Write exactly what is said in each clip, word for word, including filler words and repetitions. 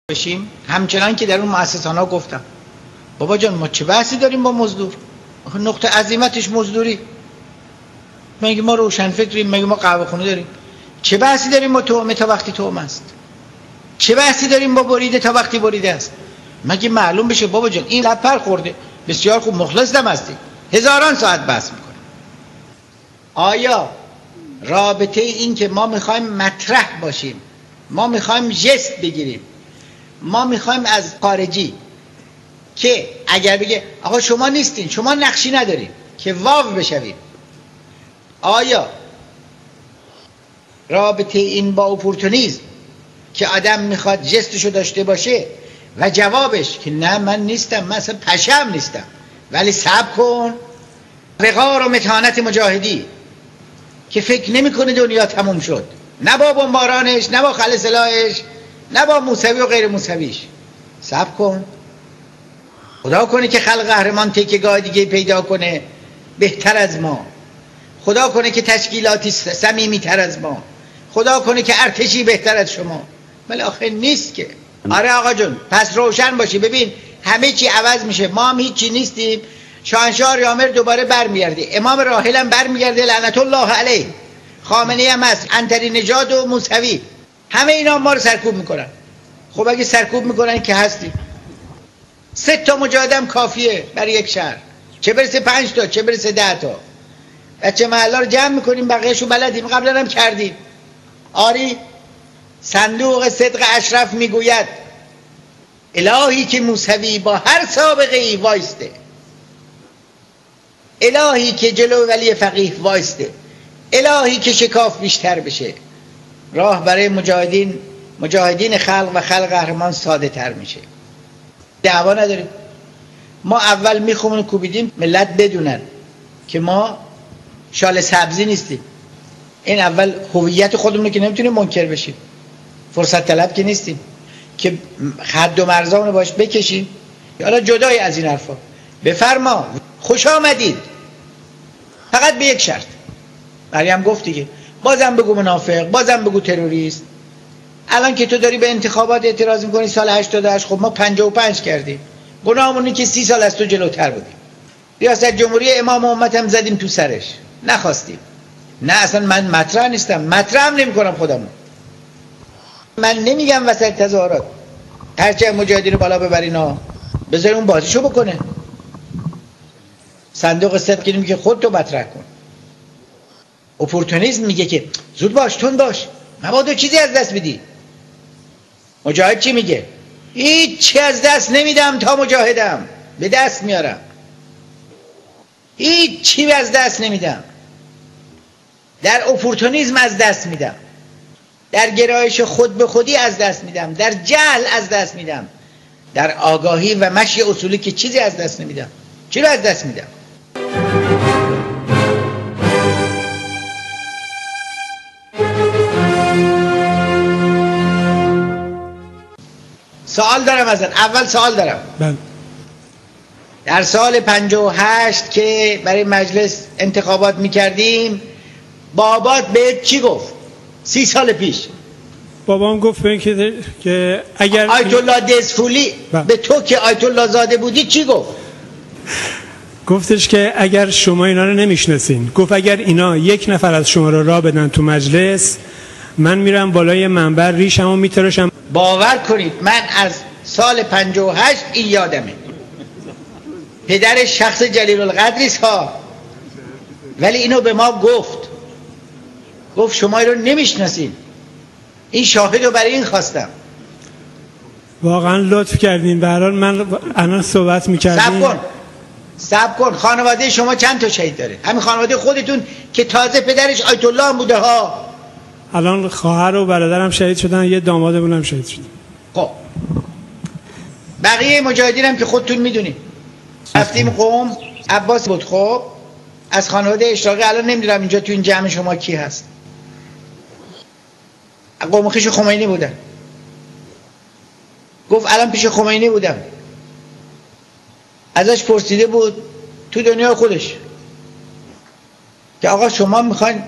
بشیم. همچنان که در اون مؤسسان‌ها گفتم بابا جان ما چه بحثی داریم با مزدور؟ آخه نقطه عظیمتش مزدوری. مگه ما روشن فکریم؟ مگه ما قهوه خونه داریم؟ چه بحثی داریم با تومه تا وقتی تومه است؟ چه بحثی داریم با بریده تا وقتی بریده است؟ مگه معلوم بشه بابا جان این لب پر خورده. بسیار خوب، مخلصم هستی، هزاران ساعت بحث میکنه. آیا رابطه این که ما میخوایم مطرح باشیم، ما میخوایم جست بگیریم، ما میخوایم از خارجی که اگر بگه آقا شما نیستین، شما نقشی ندارین، که واو بشویم، آیا رابطه این با اپورتونیسم که آدم میخواد جستشو داشته باشه و جوابش که نه من نیستم، من اصلا پشم نیستم، ولی صبر کن، وقار و متانت مجاهدی که فکر نمیکنه دنیا تموم شد، نه با بمبارانش، نه با خل سلاحش، نه با موسوی و غیر موسویش. صبر کن، خدا کنه که خلق قهرمان تکیه‌گاه دیگه پیدا کنه بهتر از ما، خدا کنه که تشکیلاتی صمیمی‌تر از ما، خدا کنه که ارتشی بهتر از شما، ولی آخه نیست که. آره آقا جون، پس روشن باشی. ببین همه چی عوض میشه، ما هم هیچی نیستیم. شاهنشاه یامر دوباره برمیگرده، امام راحل هم برمیگرده لعنت الله علیه، خامنه‌ای هم هست، عنتری نژاد و موسوی، همه اینا ما رو سرکوب میکنن. خب اگه سرکوب میکنن که هستیم، سه تا مجاهدم کافیه برای یک شهر، چه برسه پنج تا، چه برسه ده تا. بچه محلا رو جمع میکنیم، بقیه‌شو بلدیم، قبلا هم کردیم. آری صندوق صدق اشرف میگوید الهی که موسوی با هر سابقه ای وایسته، الهی که جلو ولی فقیه وایسته، الهی که شکاف بیشتر بشه، راه برای مجاهدین مجاهدین خلق و خلق قهرمان ساده تر میشه. دعوا نداریم. ما اول میخومون کوبیدیم ملت بدونن که ما شال سبزی نیستیم. این اول هویت خودمون که نمیتونیم منکر بشیم، فرصت طلب که نیستیم که حد و مرزامون باش بکشیم. حالا جدای از این حرفا بفرما خوش آمدید، فقط به یک شرط. مریم گفت دیگه، بازم بگو منافق، بازم بگو تروریست. الان که تو داری به انتخابات اعتراض میکنی سال هشتاد و هشت، خب ما پنجاه و پنج کردیم، گناهمونی که سی سال از تو جلوتر بودیم. ریاست جمهوری امام امت هم زدیم تو سرش، نخواستیم. نه اصلا من مطرح نیستم، مطرح هم نمی کنم خودمون. من نمیگم وسط تظاهرات هرچه مجاهدین رو بالا ببرین ها، بذار اون بازیشو بکنه. صندوق صدق میگه خود تو مطرح کن. اپورتونیسم میگه که زود باش، تون باش، مبادا چیزی از دست بدی. مجاهد چی میگه؟ هیچ چی از دست نمیدم تا مجاهدم، به دست میارم. هیچ چی از دست نمیدم. در اپورتونیسم از دست میدم، در گرایش خود به خودی از دست میدم، در جهل از دست میدم، در آگاهی و مشی اصولی که چیزی از دست نمیدم. چی رو از دست میدم؟ سوال دارم ازت. اول سوال دارم. بله. در سال پنجاه و هشت که برای مجلس انتخابات میکردیم، بابات بهت چی گفت؟ سی سال پیش بابام گفت به که, که اگر آیت الله دزفولی بله. به تو که آیت الله زاده بودی چی گفت؟ گفتش که اگر شما اینا رو نمیشناسین، گفت اگر اینا یک نفر از شما رو راه بدن تو مجلس، من میرم بالای منبر ریشمو میتراشم. باور کنید من از سال پنجاه و هشت این یادمه. پدر شخص جلیل القدری ها، ولی اینو به ما گفت. گفت شما رو نمیشناسین. این شاهد رو برای این خواستم. واقعا لطف کردین. به هر حال من الان صحبت میکردیم. صبر کن صبر کن خانواده شما چند تا شهید داره؟ همین خانواده خودتون که تازه پدرش آیت الله هم بوده ها. الان خواهر و برادرم شهید شدن، یه دامادمون هم شهید شد. خب بقیه مجاهدین هم که خودتون میدونید. رفتیم قم، عباس بود. خب از خانواده اشراقی الان نمیدونم اینجا تو این جمع شما کی هست. قوم خویش خمینی بودن. گفت الان پیش خمینی بودم، ازش پرسیده بود تو دنیا خودش که آقا شما میخواین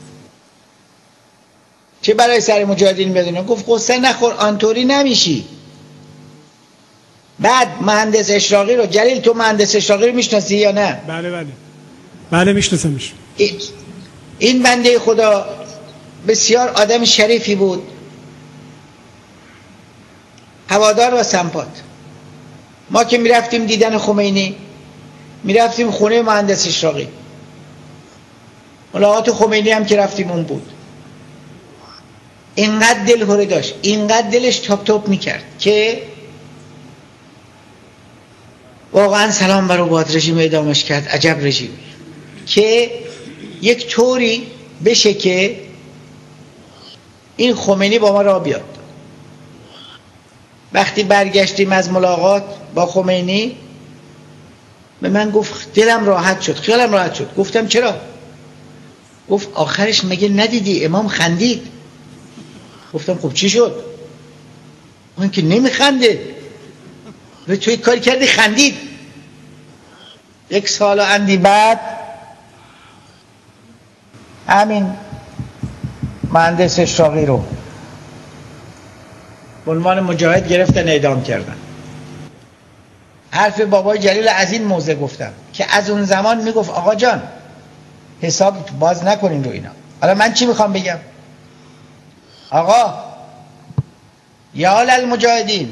چه برای سر مجاهدین بدونن؟ گفت قصه نخور، آنطوری نمیشی. بعد مهندس اشراقی رو، جلیل تو مهندس اشراقی رو میشناسی یا نه؟ بله بله بله میشناسمش. این بنده خدا بسیار آدم شریفی بود، هوادار و سمپات. ما که میرفتیم دیدن خمینی میرفتیم خونه مهندس اشراقی، ملاقات خمینی هم که رفتیم اون بود. اینقدر دلهره داشت، اینقدر دلش تاپ تاپ میکرد که واقعا سلام بر باد رژیم اعدامش کرد. عجب رژیمی که یک طوری بشه که این خمینی با ما را بیاد. وقتی برگشتیم از ملاقات با خمینی به من گفت دلم راحت شد، خیالم راحت شد. گفتم چرا؟ گفت آخرش مگه ندیدی امام خندید؟ گفتم خب چی شد؟ اون که نمیخنده، و توی کاری کردی خندید. یک سال و اندی بعد همین مهندس اشراقی رو به عنوان مجاهد گرفتن اعدام کردن. حرف بابای جلیل از این موضع گفتم که از اون زمان میگفت آقا جان حساب باز نکنین رو اینا. حالا من چی میخوام بگم؟ آقا یا للمجاهدین،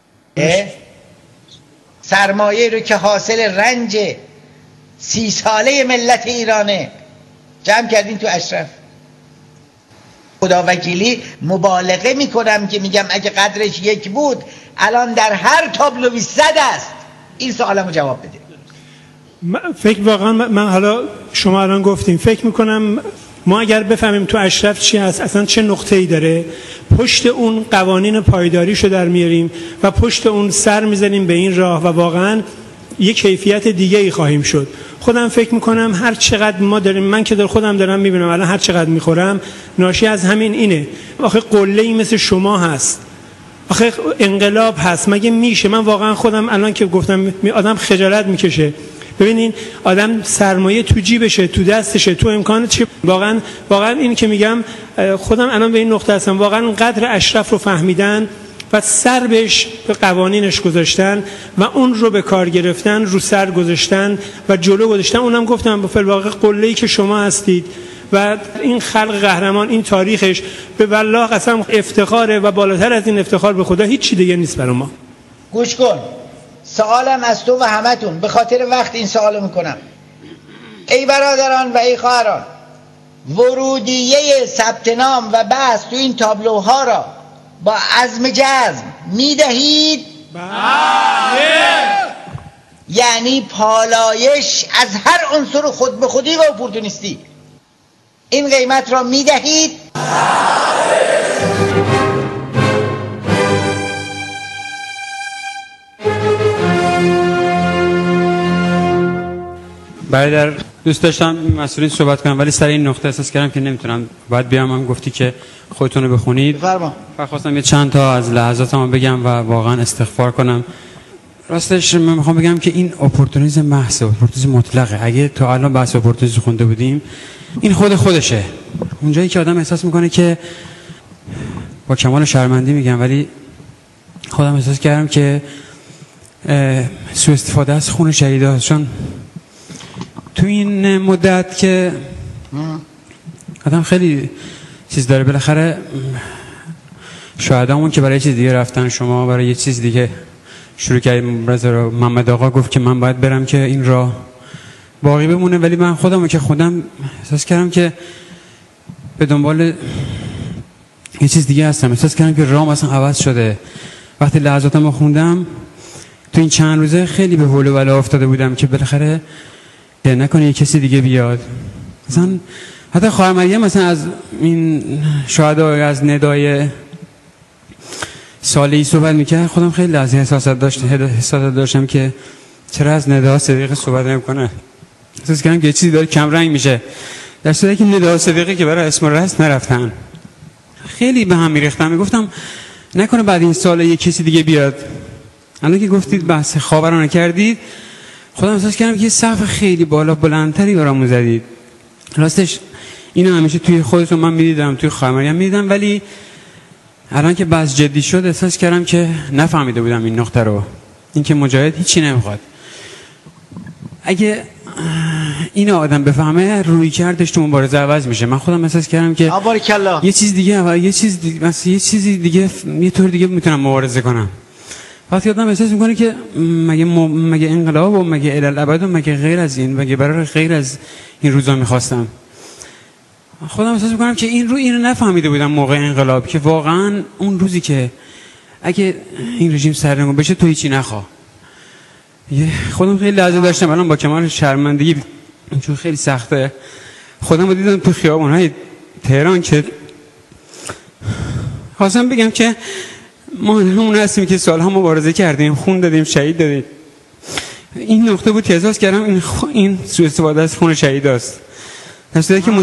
سرمایه رو که حاصل رنج سی ساله ملت ایرانه جمع کردین تو اشرف. خدا وکیلی مبالغه میکنم که میگم اگه قدرش یک بود الان در هر تابلوی صد است. این سوالمو جواب بده. فکر واقعا من حالا شما الان گفتیم، فکر میکنم ما اگر بفهمیم تو اشرف چی هست، اصلا چه نقطه‌ای داره، پشت اون قوانین پایداریشو در میاریم و پشت اون سر میزنیم به این راه و واقعا یک کیفیت دیگه ای خواهیم شد. خودم فکر میکنم هر چقدر ما داریم، من که در خودم دارم میبینم الان هر چقدر میخورم ناشی از همین اینه. آخه قله‌ای مثل شما هست، آخه انقلاب هست، مگه میشه؟ من واقعا خودم الان که گفتم آدم خجالت میکشه. ببینین آدم سرمایه تو جیبشه، تو دستشه، تو امکانات چه. واقعا واقعا این که میگم خودم الان به این نقطه هستم، واقعا قدر اشرف رو فهمیدن و سر بهش به قوانینش گذاشتن و اون رو به کار گرفتن، رو سر گذاشتن و جلو گذاشتن. اونم گفتم به فی‌الواقع قله‌ای که شما هستید و این خلق قهرمان، این تاریخش به والله قسم افتخاره و بالاتر از این افتخار به خدا هیچ چی دیگه نیست برای ما. گوش کن، سوالم از تو و همتون، به خاطر وقت این سوالو میکنم. ای برادران و ای خواهران، ورودیه ثبت نام و بحث تو این تابلوها را با عزم جزم میدهید؟ بله. یعنی پالایش از هر عنصر خود به خودی و اپورتونیستی این قیمت را میدهید؟ برادر دوست داشتم مسئولین صحبت کنم ولی سر این نقطه احساس کردم که نمیتونم، باید بیام. هم گفتی که خودتون رو بخونید. بفرما. و خواستم یه چند تا از لحظاتمو بگم و واقعا استغفار کنم. راستش من میخوام بگم که این اپورتونیسم محض، اپورتونیسم مطلقه. اگه تا الان بحث اپورتونیسم خونده بودیم، این خود خودشه. اونجایی که آدم احساس میکنه که با کمال شرمندی میگم ولی خودم احساس کردم که سوء استفاده از خون شهیدا، چون تو این مدت که آدم خیلی چیز داره، بالاخره شهدامون که برای چیز دیگه رفتن، شما برای یه چیز دیگه شروع کردیم. برادر محمد آقا گفت که من باید برم که این راه باقی بمونه، ولی من خودم که خودم احساس کردم که به دنبال یه چیز دیگه هستم. احساس کردم که راه اصلا عوض شده. وقتی لحظاتمو خوندم تو این چند روزه خیلی به هول و بلا افتاده بودم که بالاخره نکنه یه کسی دیگه بیاد. مثلا حتی خواهر مریم مثلا از این شهدا از ندای سالی صحبت میکرد، خودم خیلی از این حساسیت داشتم حساسیت داشتم که چرا از ندا صدیقه صحبت نمیکنه. احساس کردم که یه چیزی داره کم رنگ میشه، در صورتی که ندا صدیقه که برای اسم رست نرفتن. خیلی به هم میریختم، میگفتم نکنه بعد این سال یه کسی دیگه بیاد. الان که گفتید بحث خاورانه کردید، خودم احساس کردم که یه سقف خیلی بالا بلندتری برامون زدید. راستش اینو همیشه توی خودتون من میدیدم، توی خواهر مریم میدیدم، ولی الان که بحث جدی شد احساس کردم که نفهمیده بودم این نقطه رو. اینکه مجاهد هیچی نمیخواد. اگه این آدم بفهمه روی کردش تو مبارزه عوض میشه. من خودم احساس کردم که یه چیز دیگه یه چیز دیگه مثلا یه چیزی دیگه یه طور دیگه میتونم مبارزه کنم. وقتی آدم احساس میکنه که مگه م... مگه انقلاب و مگه الالابد و مگه غیر از این مگه برای غیر از این روزا میخواستم. خودم احساس میکنم که این رو اینو نفهمیده بودم موقع انقلاب که واقعا اون روزی که اگه این رژیم سرنگون بشه تو هیچی نخوا. خودم خیلی لحظه داشتم الان با کمال شرمندگی چون خیلی سخته خودم رو دیدم تو خیابان‌های تهران که خواستم بگم که ما همون هستیم که سالها مبارزه کردیم، خون دادیم، شهید دادیم. این نقطه بود که احساس کردم این, خ... این سوء استفاده از خون شهید است. در صورتی که